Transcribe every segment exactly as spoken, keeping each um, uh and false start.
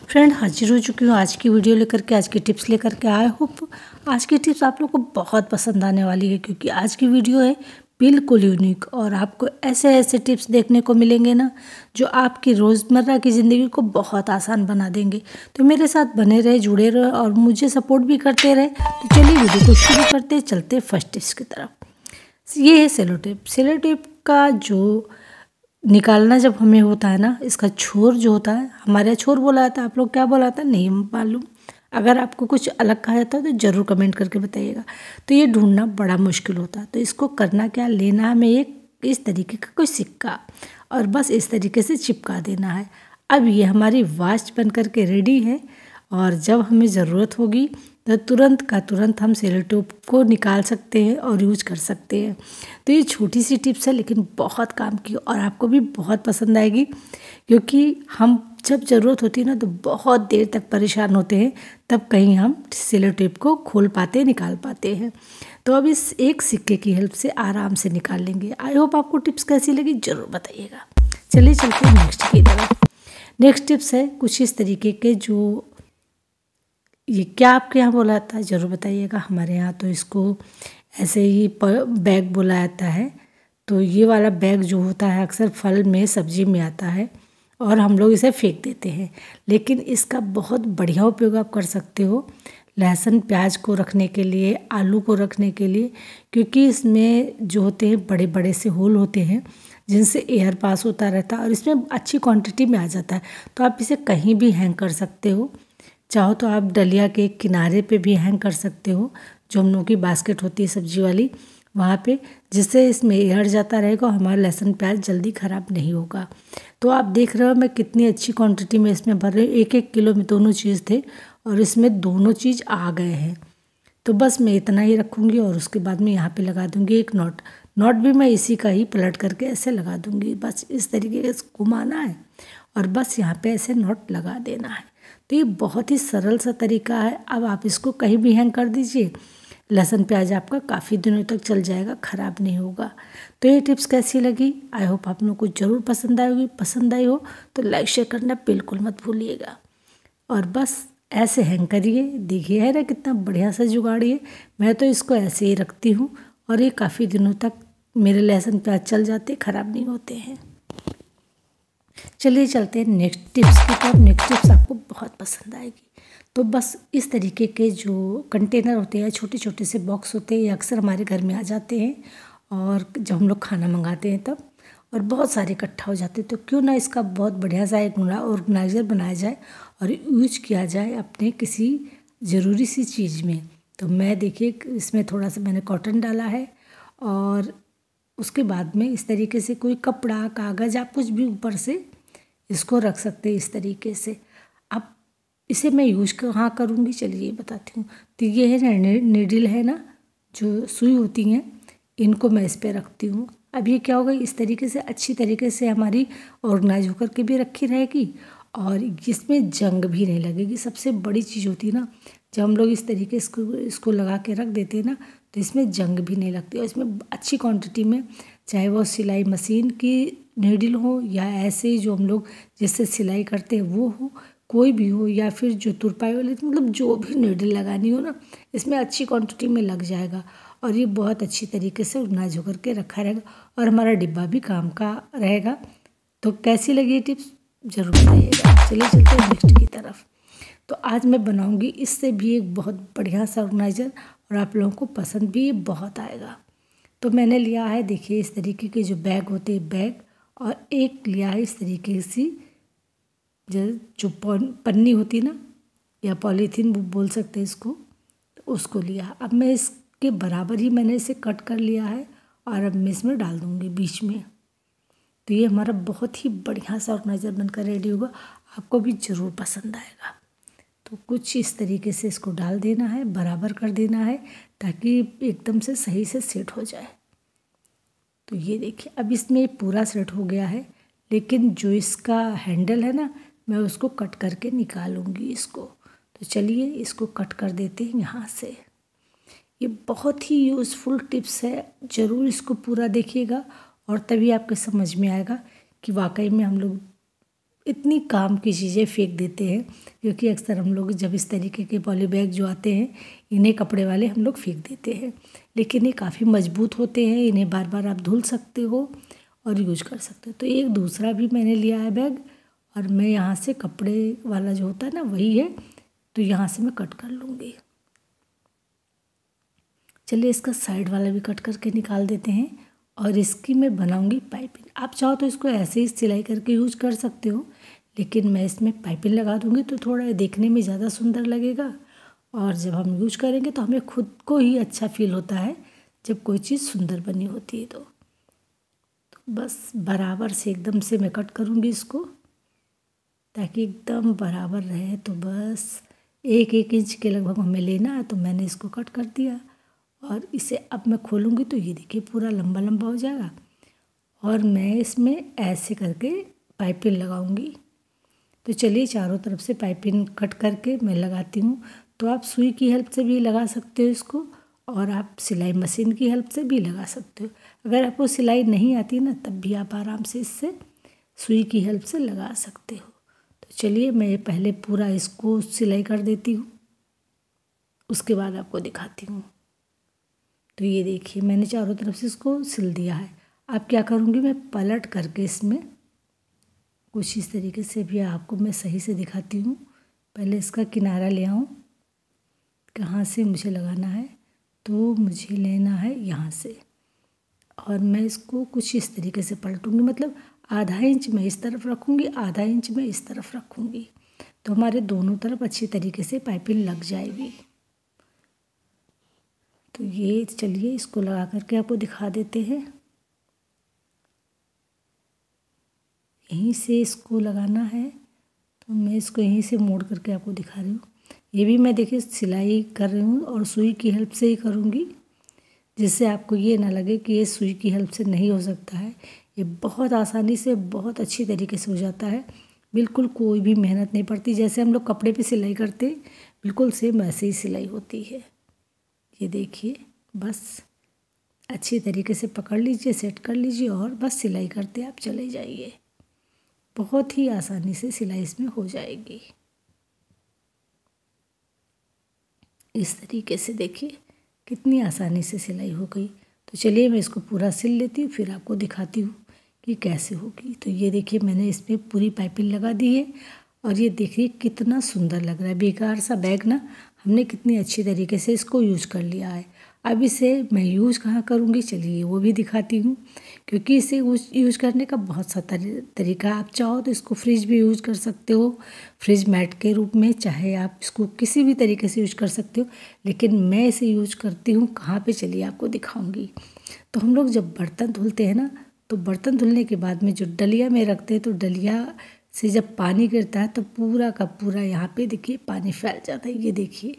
Friend हाजिर हो चुकी हूँ आज की वीडियो लेकर के, आज की टिप्स लेकर के। आई होप आज की टिप्स आप लोग को बहुत पसंद आने वाली है, क्योंकि आज की वीडियो है बिल्कुल यूनिक और आपको ऐसे ऐसे टिप्स देखने को मिलेंगे ना जो आपकी रोज़मर्रा की ज़िंदगी को बहुत आसान बना देंगे। तो मेरे साथ बने रहे, जुड़े रहे और मुझे सपोर्ट भी करते रहे। तो चलिए वीडियो को शुरू करते चलते फर्स्ट टिप्स की तरफ। ये है सेलो टेप। सेलो टेप का जो निकालना जब हमें होता है ना, इसका छोर जो होता है, हमारे यहाँ छोर बोला जाता है, आप लोग क्या बोला जाता है नहीं मालूम। अगर आपको कुछ अलग कहा जाता है तो ज़रूर कमेंट करके बताइएगा। तो ये ढूंढना बड़ा मुश्किल होता है। तो इसको करना क्या, लेना हमें एक इस तरीके का कोई सिक्का और बस इस तरीके से चिपका देना है। अब ये हमारी वॉच बन करके रेडी है और जब हमें ज़रूरत होगी तो तुरंत का तुरंत हम सेलो टेप को निकाल सकते हैं और यूज कर सकते हैं। तो ये छोटी सी टिप्स है लेकिन बहुत काम की और आपको भी बहुत पसंद आएगी, क्योंकि हम जब ज़रूरत होती है ना तो बहुत देर तक परेशान होते हैं, तब कहीं हम सेलो टेप को खोल पाते निकाल पाते हैं। तो अब इस एक सिक्के की हेल्प से आराम से निकाल लेंगे। आई होप आपको टिप्स कैसी लगी ज़रूर बताइएगा। चलिए चलते हैं नेक्स्ट की तरफ। नेक्स्ट टिप्स है कुछ इस तरीके के, जो ये क्या आपके यहाँ बोला जाता है ज़रूर बताइएगा। हमारे यहाँ तो इसको ऐसे ही बैग बोला जाता है। तो ये वाला बैग जो होता है अक्सर फल में सब्जी में आता है और हम लोग इसे फेंक देते हैं, लेकिन इसका बहुत बढ़िया उपयोग आप कर सकते हो लहसुन प्याज को रखने के लिए, आलू को रखने के लिए, क्योंकि इसमें जो होते हैं बड़े बड़े से होल होते हैं जिनसे एयर पास होता रहता है और इसमें अच्छी क्वांटिटी में आ जाता है। तो आप इसे कहीं भी हैंग कर सकते हो। चाहो तो आप डलिया के किनारे पे भी हैंग कर सकते हो, जो हम लोगों की बास्केट होती है सब्जी वाली, वहाँ पे, जिससे इसमें एयर जाता रहेगा और हमारा लहसुन प्याज जल्दी ख़राब नहीं होगा। तो आप देख रहे हो मैं कितनी अच्छी क्वांटिटी में इसमें भर रही हूँ। एक एक किलो में दोनों चीज़ थे और इसमें दोनों चीज़ आ गए हैं। तो बस मैं इतना ही रखूँगी और उसके बाद में यहाँ पे लगा दूँगी एक नॉट। नॉट भी मैं इसी का ही पलट करके ऐसे लगा दूँगी। बस इस तरीके से घुमाना है और बस यहाँ पे ऐसे नॉट लगा देना है। तो ये बहुत ही सरल सा तरीका है। अब आप इसको कहीं भी हैंग कर दीजिए, लहसुन प्याज आपका काफ़ी दिनों तक चल जाएगा, ख़राब नहीं होगा। तो ये टिप्स कैसी लगी, आई होप आप लोगों को ज़रूर पसंद आई होगी। पसंद आई हो तो लाइक शेयर करना बिल्कुल मत भूलिएगा और बस ऐसे हैंग करिए। देखिए है ना कितना बढ़िया सा जुगाड़ है। मैं तो इसको ऐसे ही रखती हूँ और ये काफ़ी दिनों तक मेरे लहसुन प्याज चल जाते, ख़राब नहीं होते हैं। चलिए चलते हैं नेक्स्ट टिप्स की तरफ। नेक्स्ट टिप्स आपको बहुत पसंद आएगी। तो बस इस तरीके के जो कंटेनर होते हैं, छोटे छोटे से बॉक्स होते हैं, ये अक्सर हमारे घर में आ जाते हैं और जब हम लोग खाना मंगाते हैं तब, और बहुत सारे इकट्ठा हो जाते हैं। तो क्यों ना इसका बहुत बढ़िया सा एक ऑर्गेनाइज़र बनाया जाए और यूज किया जाए अपने किसी ज़रूरी सी चीज़ में। तो मैं देखिए इसमें थोड़ा सा मैंने कॉटन डाला है और उसके बाद में इस तरीके से कोई कपड़ा, कागज़, आप कुछ भी ऊपर से इसको रख सकते हैं इस तरीके से। अब इसे मैं यूज कहाँ करूँगी चलिए बताती हूँ। तो ये है ना नीडल है ना, जो सुई होती हैं, इनको मैं इस पर रखती हूँ। अब ये क्या होगा, इस तरीके से अच्छी तरीके से हमारी ऑर्गेनाइज होकर के भी रखी रहेगी और इसमें जंग भी नहीं लगेगी। सबसे बड़ी चीज़ होती है ना, जब हम लोग इस तरीके इसको इसको लगा के रख देते हैं ना तो इसमें जंग भी नहीं लगती और इसमें अच्छी क्वांटिटी में, चाहे वो सिलाई मशीन की नीडल हो या ऐसे ही जो हम लोग जिससे सिलाई करते हैं वो हो, कोई भी हो, या फिर जो तुरपाई वाले, मतलब जो भी नीडल लगानी हो ना, इसमें अच्छी क्वांटिटी में लग जाएगा और ये बहुत अच्छी तरीके से ऑर्गेनाइज होकर के रखा रहेगा और हमारा डिब्बा भी काम का रहेगा। तो कैसी लगी ये टिप्स ज़रूर बताइएगा। चलिए चलते हैं नेक्स्ट की तरफ। तो आज मैं बनाऊंगी इससे भी एक बहुत बढ़िया सा ऑर्गेनाइज़र और आप लोगों को पसंद भी बहुत आएगा। तो मैंने लिया है, देखिए इस तरीके के जो बैग होते हैं बैग, और एक लिया है इस तरीके से जो जो पन्नी होती है ना, या पॉलीथीन बोल सकते हैं इसको, तो उसको लिया। अब मैं इसके बराबर ही मैंने इसे कट कर लिया है और अब मैं इसमें डाल दूँगी बीच में। तो ये हमारा बहुत ही बढ़िया सा ऑर्गेनाइज़र बनकर रेडी होगा, आपको भी ज़रूर पसंद आएगा। तो कुछ इस तरीके से इसको डाल देना है, बराबर कर देना है ताकि एकदम से सही से सेट हो जाए। तो ये देखिए अब इसमें पूरा सेट हो गया है, लेकिन जो इसका हैंडल है ना, मैं उसको कट करके निकालूंगी इसको। तो चलिए इसको कट कर देते हैं यहाँ से। ये बहुत ही यूज़फुल टिप्स है, ज़रूर इसको पूरा देखिएगा और तभी आपको समझ में आएगा कि वाकई में हम लोग इतनी काम की चीज़ें फेंक देते हैं, क्योंकि अक्सर हम लोग जब इस तरीके के पॉली बैग जो आते हैं इन्हें कपड़े वाले हम लोग फेंक देते हैं, लेकिन ये काफ़ी मजबूत होते हैं, इन्हें बार बार आप धुल सकते हो और यूज कर सकते हो। तो एक दूसरा भी मैंने लिया है बैग, और मैं यहाँ से कपड़े वाला जो होता है ना वही है, तो यहाँ से मैं कट कर लूँगी। चलिए इसका साइड वाला भी कट करके निकाल देते हैं, और इसकी मैं बनाऊंगी पाइपिंग। आप चाहो तो इसको ऐसे ही सिलाई करके यूज कर सकते हो, लेकिन मैं इसमें पाइपिंग लगा दूंगी तो थोड़ा देखने में ज़्यादा सुंदर लगेगा, और जब हम यूज करेंगे तो हमें खुद को ही अच्छा फील होता है जब कोई चीज़ सुंदर बनी होती है। तो, तो बस बराबर से एकदम से मैं कट करूँगी इसको, ताकि एकदम बराबर रहे। तो बस एक एक इंच के लगभग हमें लेना है, तो मैंने इसको कट कर दिया, और इसे अब मैं खोलूँगी तो ये देखिए पूरा लंबा लंबा हो जाएगा, और मैं इसमें ऐसे करके पाइपिंग लगाऊंगी। तो चलिए चारों तरफ से पाइपिंग कट करके मैं लगाती हूँ। तो आप सुई की हेल्प से भी लगा सकते हो इसको, और आप सिलाई मशीन की हेल्प से भी लगा सकते हो। अगर आपको सिलाई नहीं आती ना, तब भी आप आराम से इससे सुई की हेल्प से लगा सकते हो। तो चलिए मैं पहले पूरा इसको सिलाई कर देती हूँ, उसके बाद आपको दिखाती हूँ। तो ये देखिए मैंने चारों तरफ से इसको सिल दिया है। अब क्या करूँगी, मैं पलट करके इसमें कुछ इस तरीके से भी आपको मैं सही से दिखाती हूँ। पहले इसका किनारा ले आऊँ, कहाँ से मुझे लगाना है, तो मुझे लेना है यहाँ से, और मैं इसको कुछ इस तरीके से पलटूँगी, मतलब आधा इंच मैं इस तरफ रखूँगी, आधा इंच मैं इस तरफ रखूँगी, तो हमारे दोनों तरफ अच्छी तरीके से पाइपिंग लग जाएगी। तो ये चलिए इसको लगा करके आपको दिखा देते हैं। यहीं से इसको लगाना है, तो मैं इसको यहीं से मोड़ करके आपको दिखा रही हूँ। ये भी मैं देखिए सिलाई कर रही हूँ और सुई की हेल्प से ही करूँगी, जिससे आपको ये ना लगे कि ये सुई की हेल्प से नहीं हो सकता है। ये बहुत आसानी से बहुत अच्छी तरीके से हो जाता है, बिल्कुल कोई भी मेहनत नहीं पड़ती। जैसे हम लोग कपड़े पे सिलाई करते बिल्कुल सेम वैसे ही सिलाई होती है। ये देखिए बस अच्छी तरीके से पकड़ लीजिए, सेट कर लीजिए, और बस सिलाई करते आप चले जाइए। बहुत ही आसानी से सिलाई इसमें हो जाएगी। इस तरीके से देखिए कितनी आसानी से सिलाई हो गई। तो चलिए मैं इसको पूरा सिल लेती हूँ, फिर आपको दिखाती हूँ कि कैसे होगी। तो ये देखिए मैंने इसमें पूरी पाइपिंग लगा दी है, और ये देखिए कितना सुंदर लग रहा है। बेकार सा बैग ना हमने कितनी अच्छी तरीके से इसको यूज कर लिया है। अब इसे मैं यूज कहाँ करूँगी, चलिए वो भी दिखाती हूँ, क्योंकि इसे यूज करने का बहुत सा तरीका। आप चाहो तो इसको फ्रिज भी यूज कर सकते हो, फ्रिज मैट के रूप में, चाहे आप इसको किसी भी तरीके से यूज कर सकते हो, लेकिन मैं इसे यूज करती हूँ कहाँ पे, चलिए आपको दिखाऊँगी। तो हम लोग जब बर्तन धुलते हैं ना, तो बर्तन धुलने के बाद में जो डलिया में रखते हैं, तो डलिया से जब पानी गिरता है तो पूरा का पूरा यहाँ पे देखिए पानी फैल जाता है। ये देखिए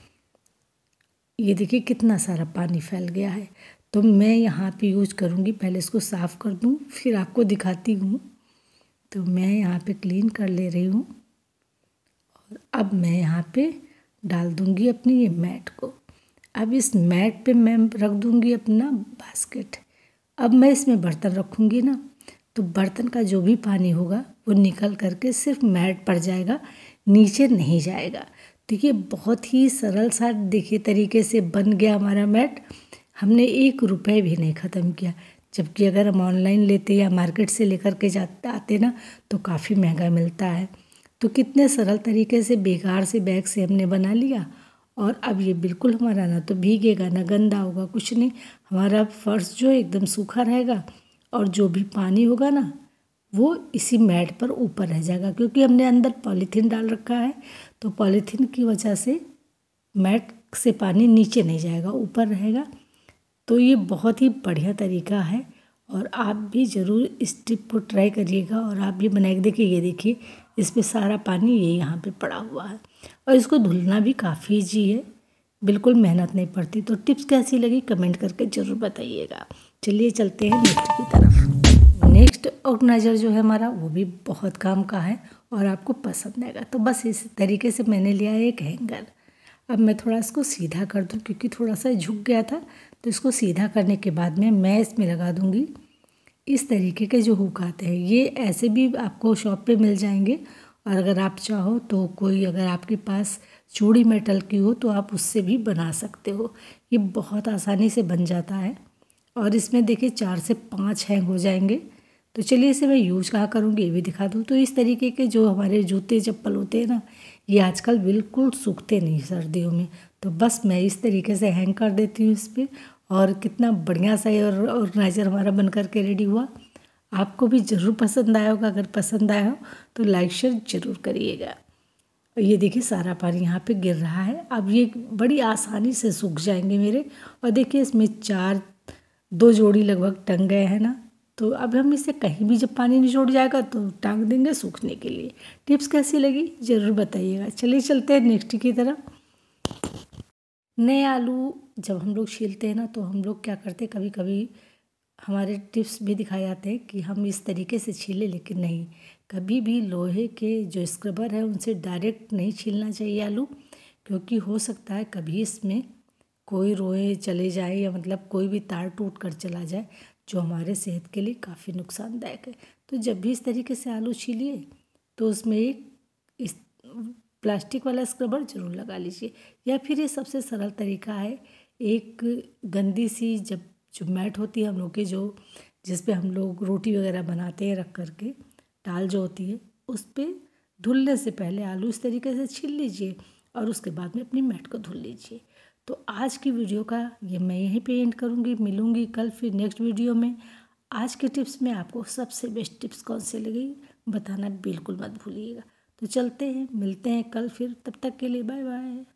ये देखिए कितना सारा पानी फैल गया है। तो मैं यहाँ पे यूज करूँगी, पहले इसको साफ़ कर दूँ फिर आपको दिखाती हूँ। तो मैं यहाँ पे क्लीन कर ले रही हूँ, और अब मैं यहाँ पे डाल दूँगी अपनी ये मैट को। अब इस मैट पे मैं रख दूँगी अपना बास्केट। अब मैं इसमें बर्तन रखूँगी ना, तो बर्तन का जो भी पानी होगा वो निकल करके सिर्फ मैट पर जाएगा, नीचे नहीं जाएगा। तो ये बहुत ही सरल सा देखिए तरीके से बन गया हमारा मैट। हमने एक रुपए भी नहीं ख़त्म किया, जबकि अगर हम ऑनलाइन लेते या मार्केट से लेकर के जाते आते ना, तो काफ़ी महंगा मिलता है। तो कितने सरल तरीके से बेकार से बैग से हमने बना लिया, और अब ये बिल्कुल हमारा ना तो भीगेगा ना गंदा होगा, कुछ नहीं। हमारा फर्श जो एकदम सूखा रहेगा, और जो भी पानी होगा ना वो इसी मैट पर ऊपर रह जाएगा, क्योंकि हमने अंदर पॉलीथीन डाल रखा है। तो पॉलीथीन की वजह से मैट से पानी नीचे नहीं जाएगा, ऊपर रहेगा। तो ये बहुत ही बढ़िया तरीका है, और आप भी ज़रूर इस टिप को ट्राई करिएगा, और आप भी बना के देखिए। ये देखिए इस पर सारा पानी ये यहाँ पे पड़ा हुआ है, और इसको धुलना भी काफ़ी ईजी है, बिल्कुल मेहनत नहीं पड़ती। तो टिप्स कैसी लगी कमेंट करके ज़रूर बताइएगा। चलिए चलते हैं नेक्स्ट की तरफ। नेक्स्ट ऑर्गेनाइज़र जो है हमारा वो भी बहुत काम का है, और आपको पसंद आएगा। तो बस इस तरीके से मैंने लिया है एक हैंगर। अब मैं थोड़ा इसको सीधा कर दूँ, क्योंकि थोड़ा सा झुक गया था। तो इसको सीधा करने के बाद में मैं इसमें लगा दूँगी इस तरीके के जो हुक आते हैं, ये ऐसे भी आपको शॉप पे मिल जाएंगे। और अगर आप चाहो तो कोई अगर आपके पास चूड़ी मेटल की हो तो आप उससे भी बना सकते हो। ये बहुत आसानी से बन जाता है। और इसमें देखिए चार से पाँच हैंग हो जाएंगे। तो चलिए इसे मैं यूज कहाँ करूँगी ये भी दिखा दूँ। तो इस तरीके के जो हमारे जूते चप्पल होते हैं ना, ये आजकल बिल्कुल सूखते नहीं सर्दियों में। तो बस मैं इस तरीके से हैंग कर देती हूँ इस पर, और कितना बढ़िया सा और ऑर्गेनाइज़र हमारा बन करके रेडी हुआ। आपको भी ज़रूर पसंद आया होगा। अगर पसंद आया हो तो लाइक शेयर ज़रूर करिएगा। ये देखिए सारा पानी यहाँ पे गिर रहा है। अब ये बड़ी आसानी से सूख जाएंगे मेरे। और देखिए इसमें चार दो जोड़ी लगभग टंग गए हैं ना। तो अब हम इसे कहीं भी जब पानी निचोड़ जाएगा तो टांग देंगे सूखने के लिए। टिप्स कैसी लगी ज़रूर बताइएगा। चलिए चलते हैं नेक्स्ट की तरफ। नए आलू जब हम लोग छीलते हैं ना तो हम लोग क्या करते हैं, कभी कभी हमारे टिप्स भी दिखाए जाते हैं कि हम इस तरीके से छीलें, लेकिन नहीं, कभी भी लोहे के जो स्क्रबर है उनसे डायरेक्ट नहीं छीलना चाहिए आलू। क्योंकि हो सकता है कभी इसमें कोई रोए चले जाए या मतलब कोई भी तार टूट कर चला जाए, जो हमारे सेहत के लिए काफ़ी नुकसानदायक है। तो जब भी इस तरीके से आलू छीलिए तो उसमें एक इस प्लास्टिक वाला स्क्रबर ज़रूर लगा लीजिए। या फिर ये सबसे सरल तरीका है, एक गंदी सी जब जो मैट होती है हम लोग की, जो जिस पे हम लोग रोटी वगैरह बनाते हैं रख करके, टाल जो होती है, उस पर धुलने से पहले आलू इस तरीके से छील लीजिए और उसके बाद में अपनी मैट को धुल लीजिए। तो आज की वीडियो का ये मैं यहीं पे एंड करूँगी। मिलूँगी कल फिर नेक्स्ट वीडियो में। आज के टिप्स में आपको सबसे बेस्ट टिप्स कौन से लगी बताना बिल्कुल मत भूलिएगा। तो चलते हैं, मिलते हैं कल फिर, तब तक के लिए बाय बाय।